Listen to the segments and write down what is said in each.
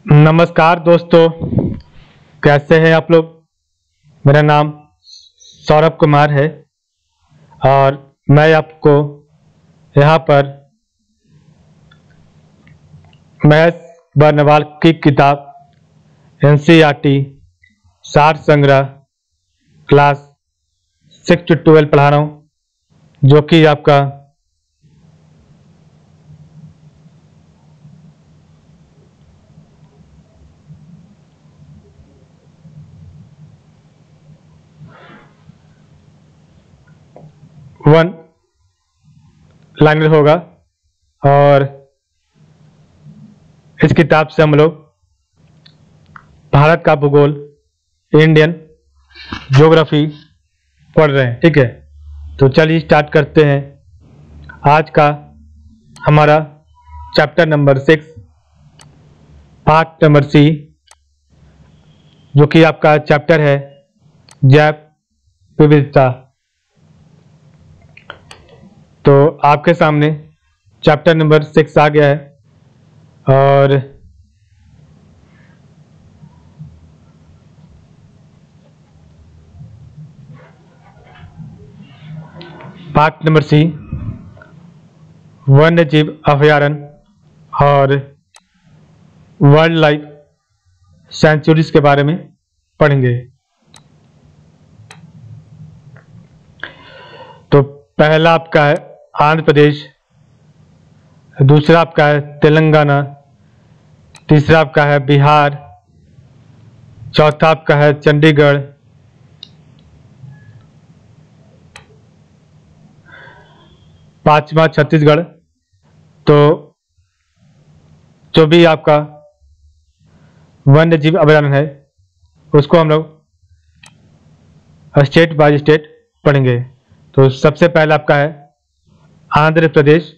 नमस्कार दोस्तों, कैसे हैं आप लोग। मेरा नाम सौरभ कुमार है और मैं आपको यहाँ पर मैथ बर्नवाल की किताब एनसीईआरटी सार संग्रह क्लास 6 to 12 पढ़ा रहा हूँ, जो कि आपका वन लाइनर होगा। और इस किताब से हम लोग भारत का भूगोल, इंडियन ज्योग्राफी पढ़ रहे हैं। ठीक है, तो चलिए स्टार्ट करते हैं। आज का हमारा chapter number 6 part number C, जो कि आपका चैप्टर है जैव विविधता। तो आपके सामने चैप्टर नंबर 6 आ गया है और पार्ट नंबर सी वन्य जीव अभयारण्य और वाइल्ड लाइफ सेंचुरीज के बारे में पढ़ेंगे। तो पहला आपका है आंध्र प्रदेश, दूसरा आपका है तेलंगाना, तीसरा आपका है बिहार, चौथा आपका है चंडीगढ़, पांचवा छत्तीसगढ़। तो जो भी आपका वन्य जीव अभयारण्य है उसको हम लोग स्टेट बाय स्टेट पढ़ेंगे। तो सबसे पहला आपका है आंध्र प्रदेश।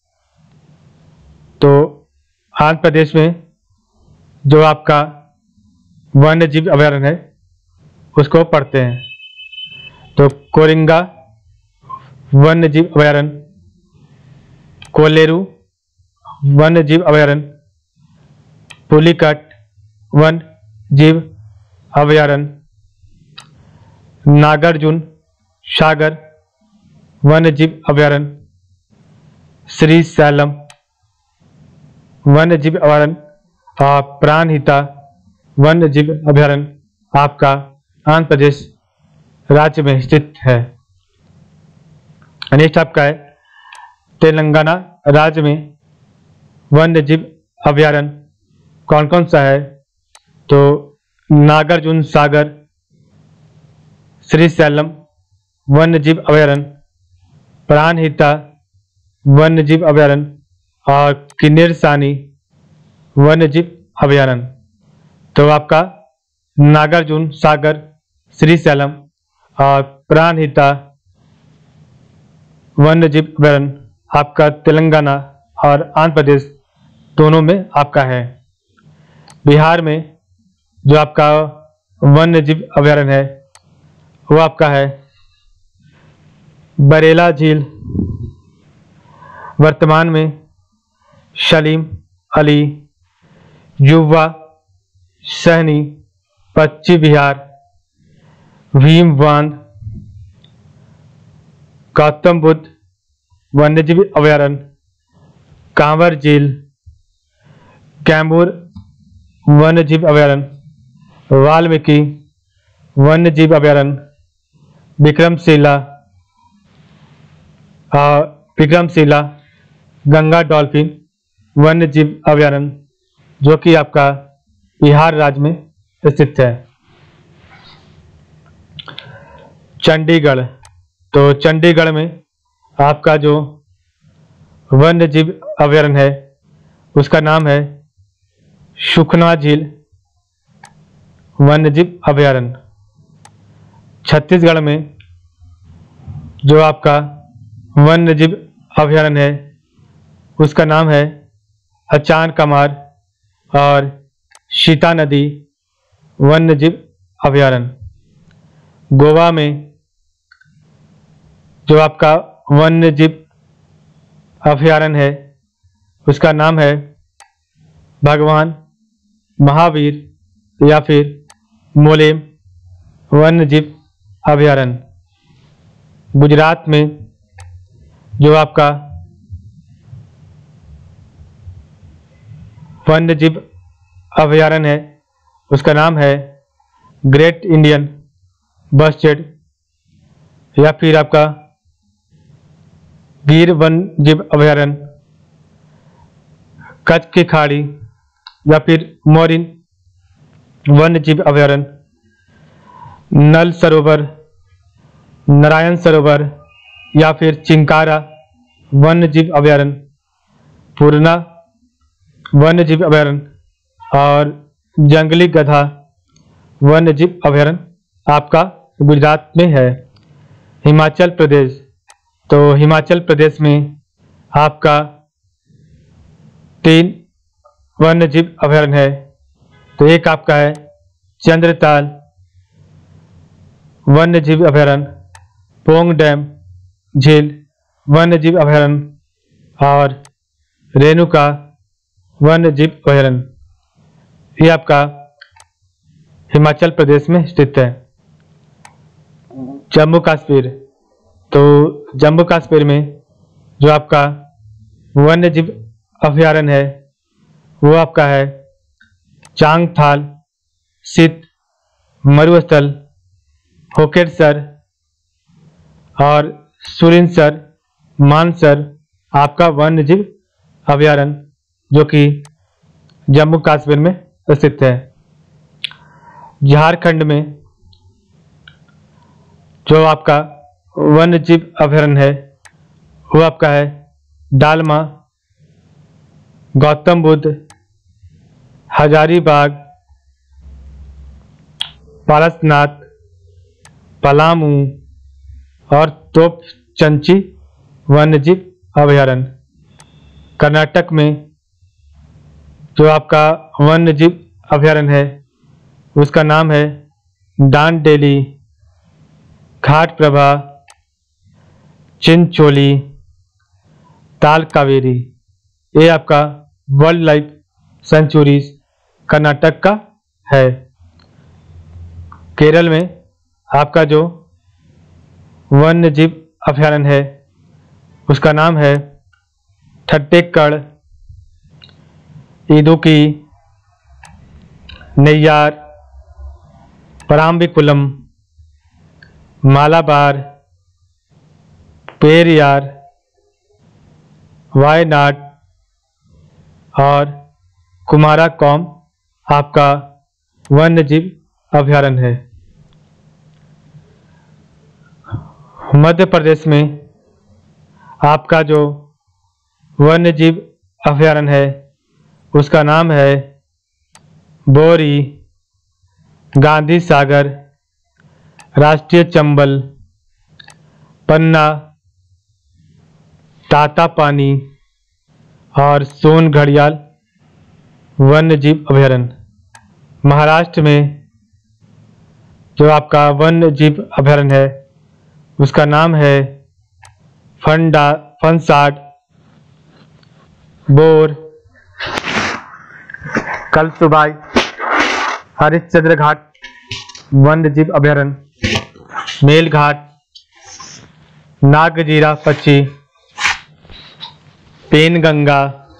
तो आंध्र प्रदेश में जो आपका वन्य जीव अभयारण्य है उसको पढ़ते हैं। तो कोरिंगा वन्य जीव अभयारण्य, कोलेरू वन्य जीव अभयारण्य, पुलिकट वन्य जीव अभयारण्य, नागार्जुन सागर वन्य जीव अभयारण्य, श्री सैलम वन्य जीव अभयारण्य और प्राणहिता वन्य जीव अभयारण्य आपका आंध्र प्रदेश राज्य में स्थित है। नेक्स्ट आपका है तेलंगाना राज्य में वन्य जीव अभयारण्य कौन कौन सा है। तो नागार्जुन सागर, श्री सैलम वन्य जीव अभयारण्य, प्राणहिता वन्य जीव अभयारण्य और किन्नरसानी वन्य जीव अभयारण्य। तो आपका नागार्जुन सागर, श्री सैलम और प्राणहिता वन्य जीव अभयारण्य आपका तेलंगाना और आंध्र प्रदेश दोनों में आपका है। बिहार में जो आपका वन्य जीव अभयारण्य है वो आपका है बरेला झील। वर्तमान में सलीम अली, युवा सहनी, पश्चिम बिहार, भीम बांध, गौतम बुद्ध वन्यजीव अभयारण्य, कांवर झील, कैमूर वन्यजीव अभयारण्य, वाल्मीकि वन्यजीव अभयारण्य, विक्रमशिला गंगा डॉल्फिन वन्य जीव अभयारण्य, जो कि आपका बिहार राज्य में स्थित है। चंडीगढ़, तो चंडीगढ़ में आपका जो वन्य जीव अभयारण्य है उसका नाम है सुखना झील वन्य जीव अभयारण्य। छत्तीसगढ़ में जो आपका वन्य जीव अभयारण्य है उसका नाम है अचान कमार और सीता नदी वन्य जीव अभयारण्य। गोवा में जो आपका वन्य जीव अभयारण्य है उसका नाम है भगवान महावीर या फिर मोलेम वन्यजीव अभयारण्य। गुजरात में जो आपका वन्यजीव अभयारण्य है उसका नाम है ग्रेट इंडियन बस्टर्ड या फिर आपका गिर वन्यजीव अभयारण्य, कच्छ की खाड़ी या फिर मोरिन वन्यजीव अभयारण्य, नल सरोवर, नारायण सरोवर या फिर चिंकारा वन्यजीव अभयारण्य, पूर्णा वन्यजीव अभयारण्य और जंगली गधा वन्यजीव अभयारण्य आपका गुजरात में है। हिमाचल प्रदेश, तो हिमाचल प्रदेश में आपका 3 वन्यजीव अभयारण्य है। तो एक आपका है चंद्रताल वन्यजीव अभयारण्य, पोंग डैम झील वन्यजीव अभयारण्य और रेणुका वन्यजीव अभयारण्य। ये आपका हिमाचल प्रदेश में स्थित है। जम्मू कश्मीर, तो जम्मू कश्मीर में जो आपका वन्यजीव अभयारण्य है वो आपका है चांगथाल स्थित मरुस्थल, होकेरसर और सुरिनसर मानसर आपका वन्यजीव अभयारण्य जो कि जम्मू कश्मीर में स्थित है। झारखंड में जो आपका वन्यजीव अभयारण्य है वो आपका है डालमा, गौतम बुद्ध, हजारीबाग, पारसनाथ, पलामू और तोपचंची वन्यजीव अभयारण्य। कर्नाटक में जो आपका वन्यजीव अभयारण्य है उसका नाम है डांडेली, घाट प्रभा, चिंचोली, ताल कावेरी। ये आपका वाइल्ड लाइफ सेंचुरीज कर्नाटक का है। केरल में आपका जो वन्यजीव अभयारण्य है उसका नाम है ठट्टेक्कड़, इदुक्की, नेय्यार, पराम्बिकुलम, मालाबार, पेरियार, वायनाड और कुमाराकोम आपका वन्यजीव अभयारण्य है। मध्य प्रदेश में आपका जो वन्यजीव अभयारण्य है उसका नाम है बोरी, गांधी सागर, राष्ट्रीय चंबल, पन्ना, तातापानी और सोन घड़ियाल वन्यजीव अभयारण्य। महाराष्ट्र में जो आपका वन्यजीव अभयारण्य है उसका नाम है फनसाड, बोर, कलसुबाई, हरिश्चंद्र घाट वन्यजीव अभयारण्य, मेलघाट, नागजीरा पक्षी, पेनगंगा,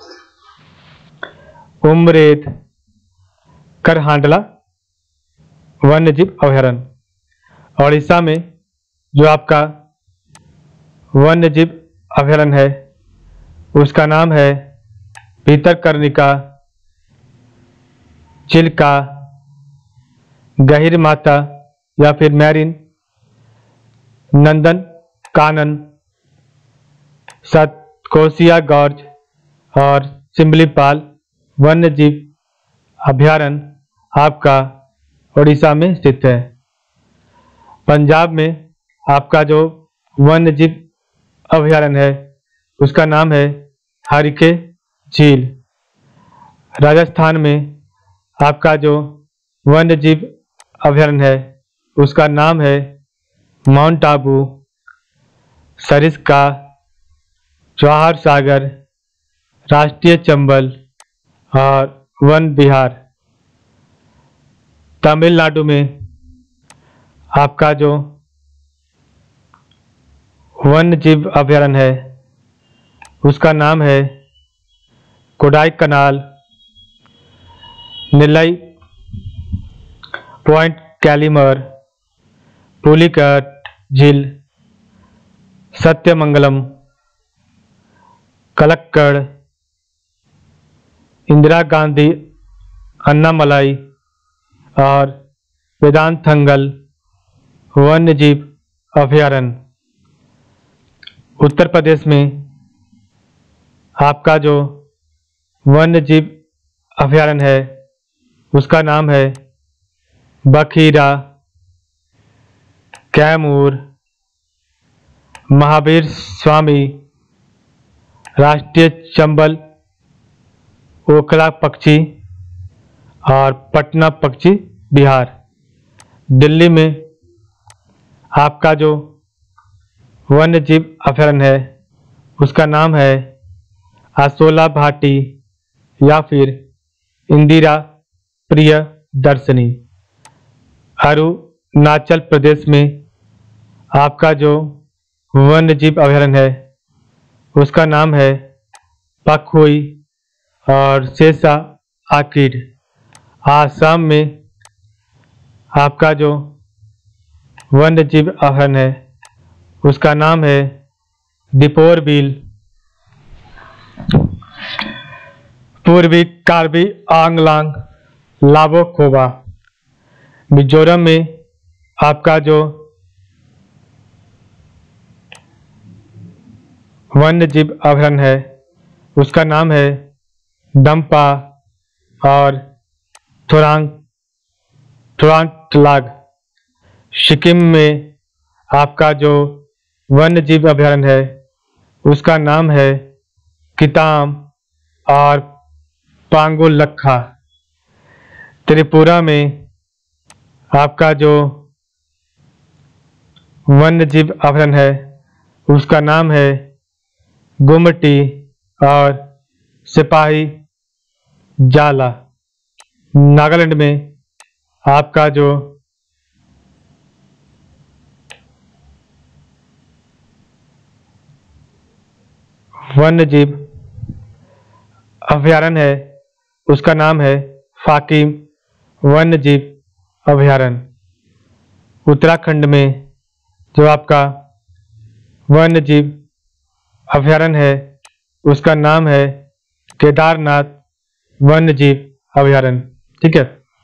उमरेद, करहांडला वन्यजीव अभयारण्य। ओडिशा में जो आपका वन्यजीव अभयारण्य है उसका नाम है भितरकनिका, चिल्का, गहिर माता या फिर मैरिन, नंदन कानन, सतकोसिया गॉर्ज और सिमलीपाल वन्यजीव अभयारण्य आपका ओडिशा में स्थित है। पंजाब में आपका जो वन्यजीव अभयारण्य है उसका नाम है हरिके झील। राजस्थान में आपका जो वन्यजीव अभयारण्य है उसका नाम है माउंट आबू, सरिस्का, जवाहर सागर, राष्ट्रीय चंबल और वन विहार। तमिलनाडु में आपका जो वन्य जीव अभयारण्य है उसका नाम है कोडाईकनाल नीलई पॉइंट, कैलीमर, पुलिकट झील, सत्यमंगलम, कलक्कड़, इंदिरा गांधी अन्नामलाई और वेदांतथंगल वन्यजीव अभयारण्य। उत्तर प्रदेश में आपका जो वन्यजीव अभयारण्य है उसका नाम है बखीरा, कैमूर, महावीर स्वामी राष्ट्रीय चंबल ओखला पक्षी और पटना पक्षी बिहार। दिल्ली में आपका जो वन्य जीव अभयारण्य है उसका नाम है आसोला भाटी या फिर इंदिरा प्रियदर्शनी। अरुणाचल प्रदेश में आपका जो वन्य जीव अभयारण्य है उसका नाम है पखुई और शेषा आकिड। आसाम में आपका जो वन्य जीव अभयारण्य है उसका नाम है दीपोर बिल। पूर्वी कार्बी आंगलांग लाबोखोबा। मिजोरम में आपका जो वन्य जीव अभयारण्य है उसका नाम है डम्पा और थोरांगथलाग। सिक्किम में आपका जो वन्य जीव अभयारण्य है उसका नाम है किताम और पांगोलक्खा। त्रिपुरा में आपका जो वन्य जीव अभयारण्य है उसका नाम है गुमटी और सिपाही जाला। नागालैंड में आपका जो वन्य जीव अभयारण्य है उसका नाम है फाकिम वन्य जीव अभयारण्य। उत्तराखंड में जो आपका वन्य जीव अभयारण्य है उसका नाम है केदारनाथ वन्य जीव अभयारण्य। ठीक है।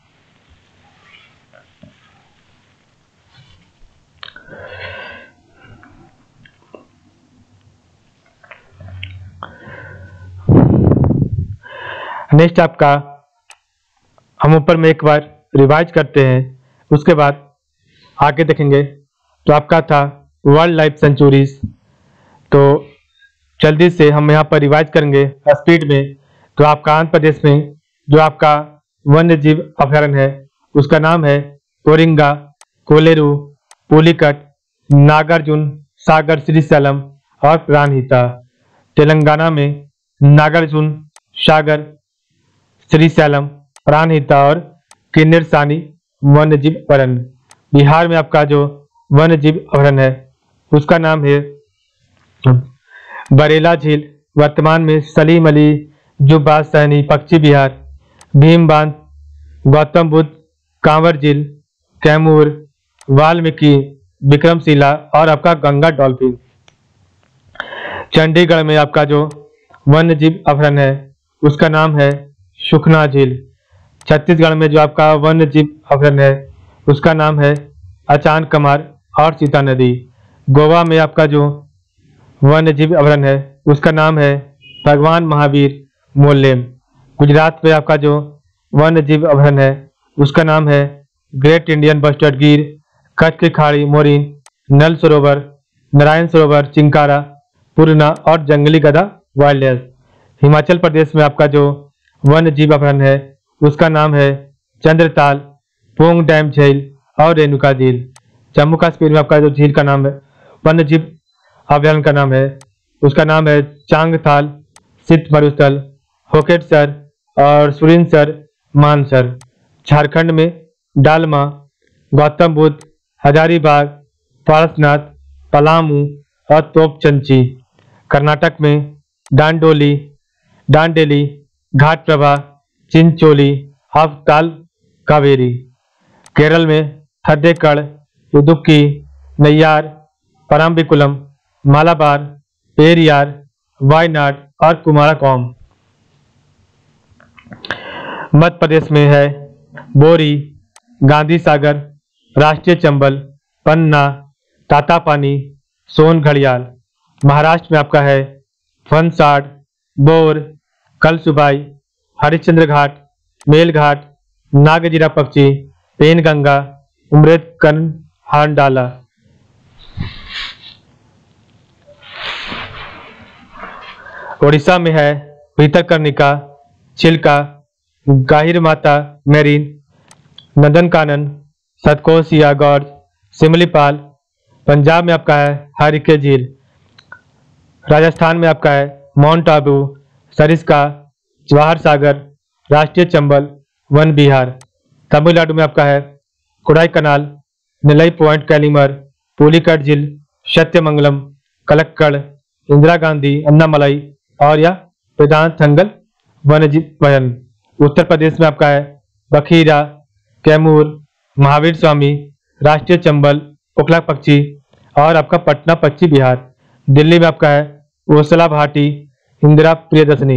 नेक्स्ट आपका हम ऊपर में एक बार रिवाइज करते हैं, उसके बाद आगे देखेंगे। तो आपका था वर्ल्ड लाइफ सेंचुरीज, तो जल्दी से हम यहाँ पर रिवाइज करेंगे स्पीड में। तो आपका आंध्र प्रदेश में जो आपका वन्य जीव अभयारण्य है उसका नाम है कोरिंगा, कोलेरू, पुलिकट, नागार्जुन सागर, श्रीशैलम और प्राणहिता। तेलंगाना में नागार्जुन सागर, श्रीशैलम, प्राणहिता और किन्नरसानी वन्य जीव अभयारण्य। बिहार में आपका जो वन्य जीव अभयारण्य है उसका नाम है बरेला झील, वर्तमान में सलीम अली जुब्बा सहनी पक्षी विहार। भीम बांध, गौतम बुद्ध कांवर झील, कैमूर, वाल्मीकि, विक्रमशिला और आपका गंगा डॉल्फिन। चंडीगढ़ में आपका जो वन्य जीव अभयारण्य है उसका नाम है सुखना झील। छत्तीसगढ़ में जो आपका वन्य जीव अभयारण्य है उसका नाम है अचान कमार और सीता नदी। गोवा में आपका जो वन्य जीव अभयारण्य है उसका नाम है भगवान महावीर मोल्लेम। गुजरात में आपका जो वन्य जीव अभयारण्य है उसका नाम है ग्रेट इंडियन बस्टर्ड गिर, कच्छ की खाड़ी मोरिन, नल सरोवर, नारायण सरोवर, चिंकारा, पूर्णा और जंगली गधा वाइल्ड लाइफ। हिमाचल प्रदेश में आपका जो वन्य जीव अभयारण्य है उसका नाम है चंद्रताल, पोंग डैम झील और रेणुका झील। जम्मू कश्मीर में आपका जो झील का नाम है वन्य जीव अभयारण्य का नाम है उसका नाम है चांगथाल, सित मरुस्थल, होकेटसर और सुरिनसर मानसर। झारखंड में डालमा, गौतम बुद्ध, हजारीबाग, पारसनाथ, पलामू और तोपचंची। कर्नाटक में डांडोली, डांडेली, घाटप्रभा, चिंचोली, अवताल कावेरी। केरल में थद्देकड़, इदुक्की, नैयार, परम्बिकुलम, मालाबार, पेरियार, वायनाड और कुमारकोम। मध्य प्रदेश में है बोरी, गांधी सागर, राष्ट्रीय चंबल, पन्ना, तातापानी, सोन घड़ियाल। महाराष्ट्र में आपका है फनसाड, बोर, कलसुबाई, हरिश्चंद्र घाट, मेलघाट, नागजीरा पक्षी, पेनगंगा, उम्रेद कर्ण, हांडाला। उड़ीसा में है भीतरकनिका, चिल्का, गाहिर माता मेरीन, नंदनकानन, सतकोसिया गॉर्ज, सिमलीपाल। पंजाब में आपका है हरिके झील। राजस्थान में आपका है माउंट आबू, सरिस्का, जवाहर सागर, राष्ट्रीय चंबल, वन विहार। तमिलनाडु में आपका है कोडाई कनाल, निलई पॉइंट कैलीमर, पुलिकट झील, सत्यमंगलम, कलक्कड़, इंदिरा गांधी, अन्नामलाई और या वेदांतंगल वन्यजीव अभयारण्य। उत्तर प्रदेश में आपका है बखीरा, कैमूर, महावीर स्वामी, राष्ट्रीय चंबल, ओखला पक्षी और आपका पटना पक्षी विहार। दिल्ली में आपका है ओसला भाटी, इंदिरा प्रियदर्शनी।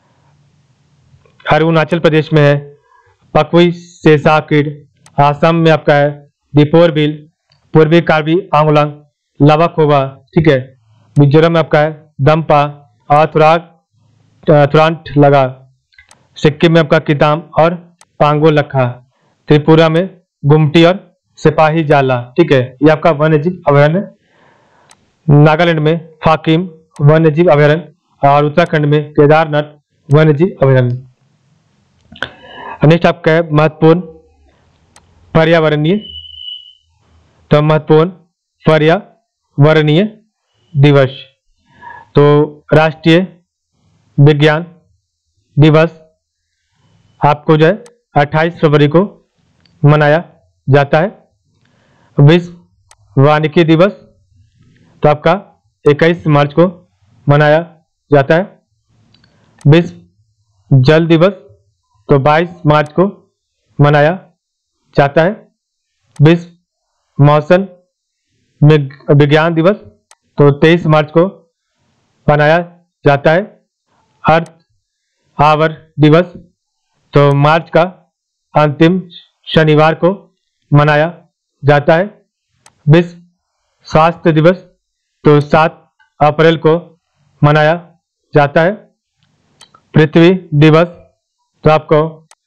अरुणाचल प्रदेश में है पकवी सेसाकिड। आसाम में आपका है दीपोर बिल, पूर्वी कार्बी आंगलोंग, लवाखोबा। ठीक है। मिजोरम में आपका है दम्पा और थुरांट लगा। सिक्किम में आपका किताम और पांगो लखा। त्रिपुरा में गुमटी और सिपाही जाला। ठीक है, ये आपका वन्यजीव अभयारण्य। नागालैंड में फाकिम वन्यजीव अभयारण्य और उत्तराखंड में केदारनाथ वन्यजीव अभयारण्य। नेक्स्ट आपका है महत्वपूर्ण पर्यावरणीय, तो महत्वपूर्ण पर्यावरणीय दिवस। तो राष्ट्रीय विज्ञान दिवस आपको जो है 28 फरवरी को मनाया जाता है। विश्व वानिकी दिवस तो आपका 21 मार्च को मनाया जाता है। विश्व जल दिवस तो 22 मार्च को मनाया जाता है। विश्व मौसम विज्ञान दिवस तो 23 मार्च को मनाया जाता है। अर्थ आवर दिवस तो मार्च का अंतिम शनिवार को मनाया जाता है। विश्व स्वास्थ्य दिवस तो 7 अप्रैल को मनाया जाता है। पृथ्वी दिवस तो आपको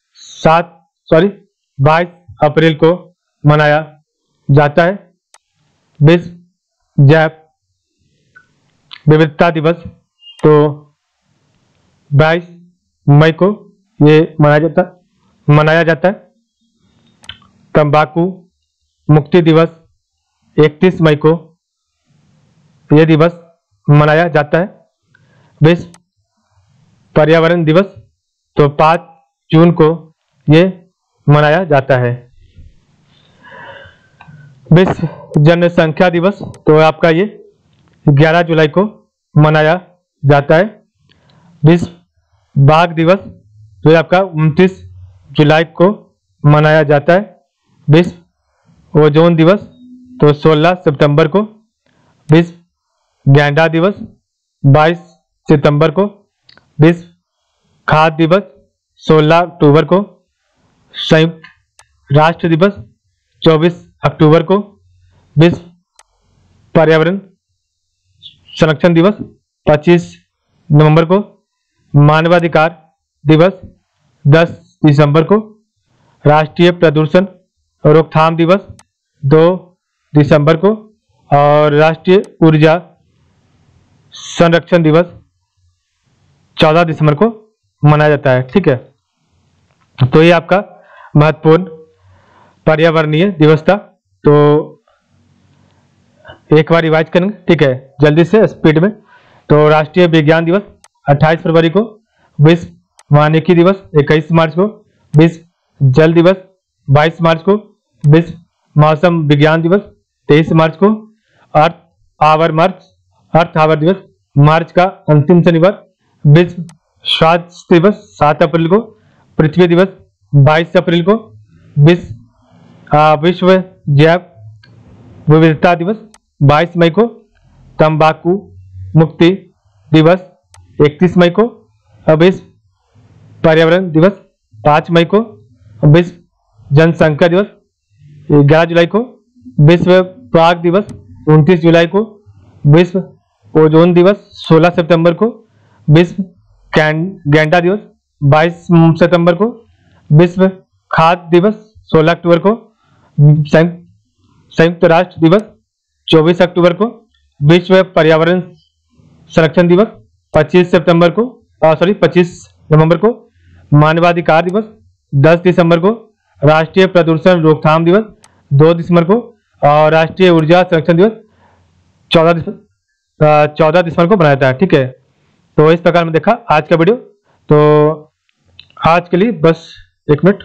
22 अप्रैल को मनाया जाता है। विश्व जैव विविधता दिवस तो 22 मई को ये मनाया जाता है। तंबाकू मुक्ति दिवस 31 मई को यह दिवस मनाया जाता है। विश्व पर्यावरण दिवस तो 5 जून को ये मनाया जाता है। विश्व जनसंख्या दिवस तो आपका ये 11 जुलाई को मनाया जाता है। विश्व बाघ दिवस तो आपका 29 जुलाई को मनाया जाता है। विश्व ओजोन दिवस तो 16 सितंबर को। विश्व गैंडा दिवस 22 सितंबर को। विश्व खाद्य दिवस 16 अक्टूबर को। संयुक्त राष्ट्र दिवस 24 अक्टूबर को। विश्व पर्यावरण संरक्षण दिवस 25 नवंबर को। मानवाधिकार दिवस 10 दिसंबर को। राष्ट्रीय प्रदूषण रोकथाम दिवस 2 दिसंबर को। और राष्ट्रीय ऊर्जा संरक्षण दिवस 14 दिसंबर को मनाया जाता है। ठीक है, तो ये आपका महत्वपूर्ण पर्यावरणीय दिवस था। तो एक बार रिवाइज करेंगे, ठीक है, जल्दी से स्पीड में। तो राष्ट्रीय विज्ञान दिवस 28 फरवरी को। विश्व वानिकी दिवस 21 मार्च को। विश्व जल दिवस 22 मार्च को विश्व मौसम विज्ञान दिवस, 23 मार्च को अर्थ आवर दिवस, मार्च का अंतिम शनिवार विश्व स्वास्थ्य दिवस, 7 अप्रैल को पृथ्वी दिवस, 22 अप्रैल को विश्व जैव विविधता दिवस, 22 मई को तंबाकू मुक्ति दिवस, 31 मई को विश्व पर्यावरण दिवस, 5 मई को विश्व जनसंख्या दिवस, 11 जुलाई को विश्व प्राग दिवस, 29 जुलाई को विश्व ओजोन दिवस, 16 सितंबर को विश्व गैंडा दिवस, 22 सितंबर को विश्व खाद्य दिवस, 16 अक्टूबर को संयुक्त राष्ट्र दिवस, 24 अक्टूबर को विश्व पर्यावरण संरक्षण दिवस, 25 नवंबर को मानवाधिकार दिवस, 10 दिसंबर को राष्ट्रीय प्रदूषण रोकथाम दिवस, 2 दिसंबर को और राष्ट्रीय ऊर्जा संरक्षण दिवस 14 दिसंबर को बनाया जाता है। ठीक है, तो इस प्रकार में देखा आज का वीडियो। तो आज के लिए बस 1 मिनट।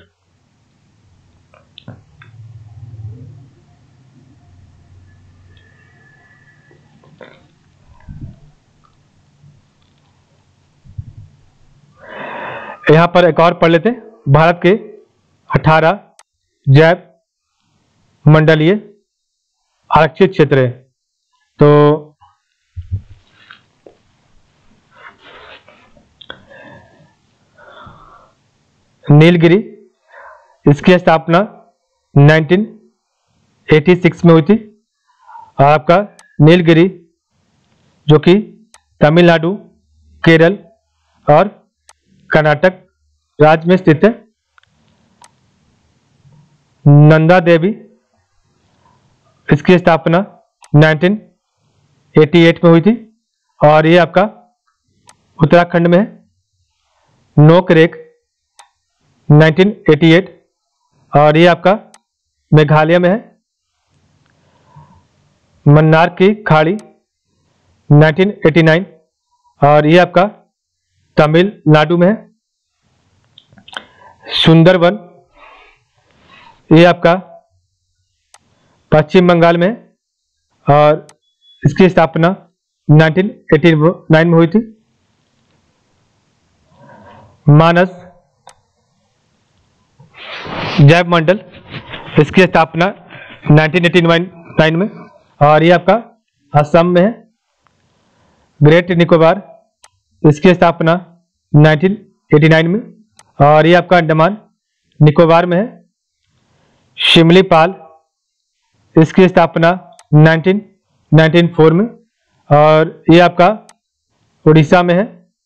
यहां पर एक और पढ़ लेते हैं, भारत के 18 जैव मंडलीय आरक्षित क्षेत्र है। तो नीलगिरी, इसकी स्थापना 1986 में हुई थी। और आपका नीलगिरी जो कि तमिलनाडु, केरल और कर्नाटक राज्य में स्थित है। नंदा देवी, इसकी स्थापना 1988 में हुई थी और ये आपका उत्तराखंड में है। नोकरेक 1988 और ये आपका मेघालय में है। मन्नार की खाड़ी 1989 और ये आपका तमिलनाडु में है। सुंदरवन ये आपका पश्चिम बंगाल में है और इसकी स्थापना 1989 में हुई थी। मानस जैव मंडल, इसकी स्थापना 1989 में और ये आपका असम में है। ग्रेट निकोबार, इसकी स्थापना 1989 में और ये आपका अंडमान निकोबार में है। शिमलीपाल, इसकी स्थापना 1994 में और ये आपका उड़ीसा में है।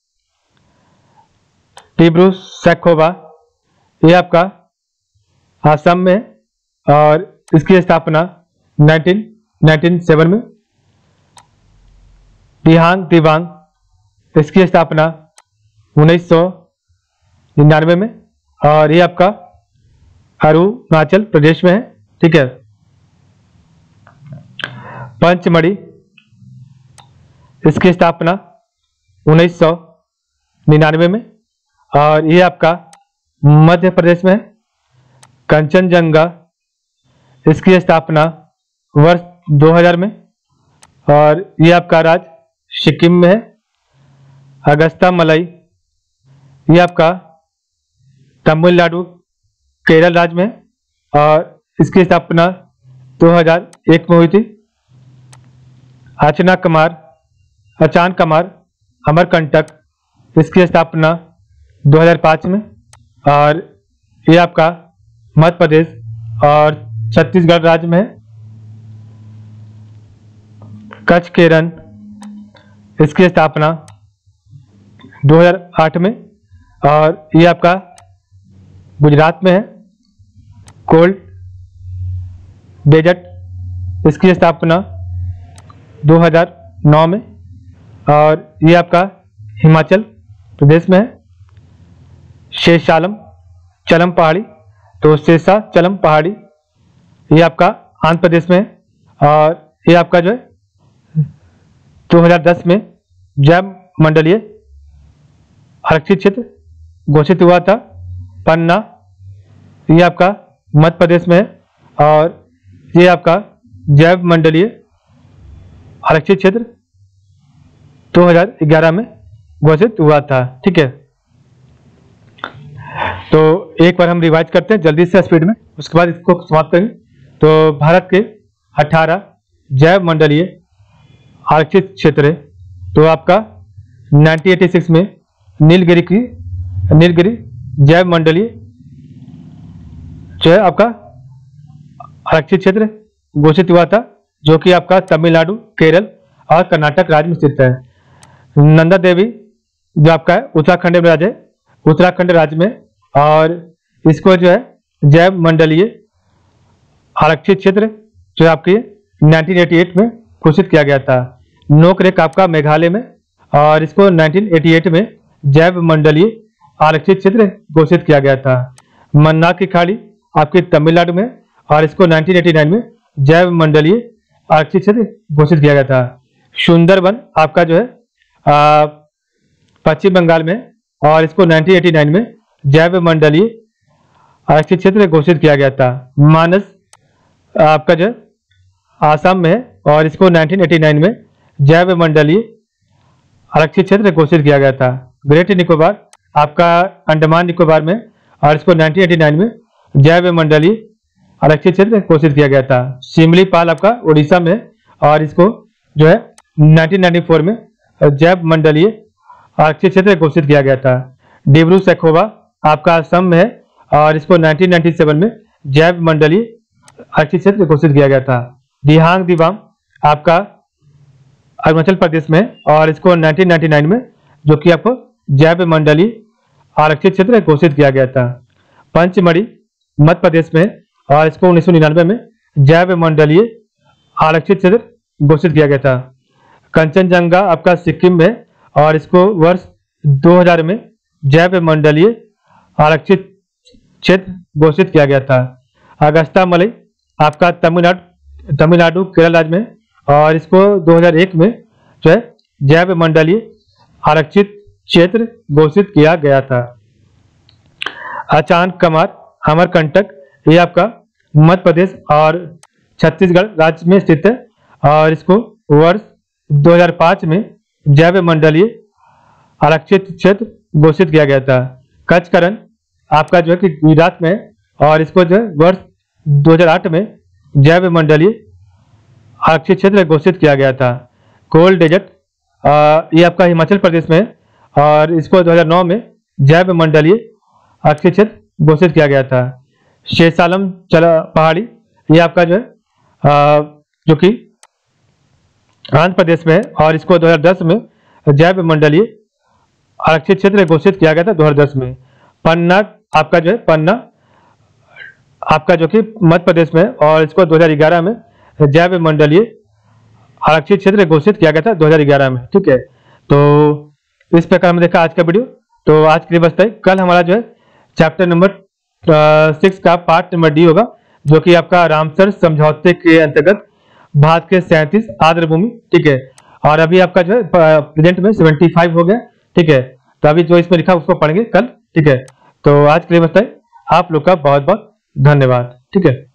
टिब्रू सैखोवा, ये आपका असम में है और इसकी स्थापना 1997 में। दिहांग दिबांग, इसकी स्थापना 1999 में और ये आपका अरुणाचल प्रदेश में है। ठीक है। पंचमढ़ी, इसकी स्थापना 1999 में और ये आपका मध्य प्रदेश में है। कंचनजंगा, इसकी स्थापना वर्ष 2000 में और ये आपका राज्य सिक्किम में है। अगस्ता मलाई, ये आपका तमिलनाडु केरल राज्य में है और इसकी स्थापना 2001 में हुई थी। अचान कमार अमरकंटक, इसकी स्थापना 2005 में और ये आपका मध्य प्रदेश और छत्तीसगढ़ राज्य में है। कच्छ केरन, इसकी स्थापना 2008 में और ये आपका गुजरात में है। कोल्ड डेजर्ट, इसकी स्थापना 2009 में और ये आपका हिमाचल प्रदेश में है। शेषाचलम पहाड़ी, तो शेषाचलम पहाड़ी ये आपका आंध्र प्रदेश में है और ये आपका जो है 2010 में जैव मंडलीय आरक्षित क्षेत्र घोषित हुआ था। पन्ना, ये आपका मध्य प्रदेश में है और ये आपका जैव मंडलीय आरक्षित क्षेत्र 2011 में घोषित हुआ था। ठीक है, तो एक बार हम रिवाइज करते हैं जल्दी से स्पीड में, उसके बाद इसको समाप्त करेंगे। तो भारत के 18 जैव मंडलीय आरक्षित क्षेत्र है। तो आपका 1986 में नीलगिरी जैव मंडलीय जो है आपका आरक्षित क्षेत्र घोषित हुआ था, जो कि आपका तमिलनाडु, केरल और कर्नाटक राज्य में स्थित है। नंदा देवी जो आपका है उत्तराखंड में राज्य है, उत्तराखंड राज्य में, और इसको जो है जैव मंडलीय आरक्षित क्षेत्र जो आपकी 1988 में घोषित किया गया था। नोकरेक आपका मेघालय में, और इसको 1988 में जैव मंडलीय आरक्षित क्षेत्र घोषित किया गया था। मन्नार की खाड़ी आपके तमिलनाडु में, और इसको 1989 में जैव मंडलीय आरक्षित क्षेत्र घोषित किया गया था। सुंदरबन आपका जो है पश्चिम बंगाल में, और इसको 1989 में जैव मंडलीय आरक्षित क्षेत्र घोषित किया गया था। मानस आपका जो आसाम में है, और इसको 1989 में जैव मंडलीय आरक्षित क्षेत्र घोषित किया गया था। ग्रेट निकोबार आपका अंडमान निकोबार में, और इसको 1989 में जैव मंडलीय आरक्षित क्षेत्र घोषित किया गया था। शिमलीपाल आपका उड़ीसा में, और इसको जो है 1994 में जैव मंडलीय आरक्षित क्षेत्र घोषित किया गया था। डिब्रू सैखोवा आपका असम में है, और इसको 1997 में जैव मंडलीय आरक्षित क्षेत्र घोषित किया गया था। दिहांग दिबांग आपका अरुणाचल प्रदेश में, और इसको 1999 में जो कि आपको जैव मंडलीय आरक्षित क्षेत्र घोषित किया गया था। पंचमढ़ी मध्य प्रदेश में, और इसको 1999 में जैव मंडलीय आरक्षित क्षेत्र घोषित किया गया था। कंचनजंगा आपका सिक्किम में, और इसको वर्ष 2000 में जैव मंडलीय आरक्षित क्षेत्र घोषित किया गया था। अगस्ता मलई आपका तमिलनाडु केरल राज्य में, और इसको 2001 में जो है जैव मंडलीय आरक्षित क्षेत्र घोषित किया गया था। अचान कमार अमरकंटक ये आपका मध्य प्रदेश और छत्तीसगढ़ राज्य में स्थित है, और इसको वर्ष 2005 में जैव मंडलीय आरक्षित क्षेत्र घोषित किया गया था। कचकरण आपका जो है कि गुजरात में, और इसको जो है वर्ष 2008 में जैव मंडलीय आरक्षित क्षेत्र घोषित किया गया था। कोल डेजर्ट ये आपका हिमाचल प्रदेश में, और इसको 2009 में जैव मंडलीय आरक्षित क्षेत्र घोषित किया गया था। शेषालम पहाड़ी ये आपका जो है जो कि आंध्र प्रदेश में है, और इसको 2010 में जैव मंडलीय आरक्षित क्षेत्र घोषित किया गया था 2010 में। पन्ना आपका जो है पन्ना आपका जो कि मध्य प्रदेश में, और इसको 2011 में जैव मंडलीय आरक्षित क्षेत्र घोषित किया गया था 2011 में। ठीक है, तो इस प्रकार हमने देखा आज का वीडियो। तो आज के लिए बस तक। कल हमारा जो है चैप्टर नंबर 6 का पार्ट नंबर डी होगा, जो कि आपका रामसर समझौते के अंतर्गत भारत के 37 आर्द्र भूमि। ठीक है, और अभी आपका जो है प्रेजेंट में 75 हो गया। ठीक है, तो अभी जो इसमें लिखा उसको पढ़ेंगे कल। ठीक है, तो आज के लिए बस तक। आप लोग का बहुत बहुत धन्यवाद। ठीक है।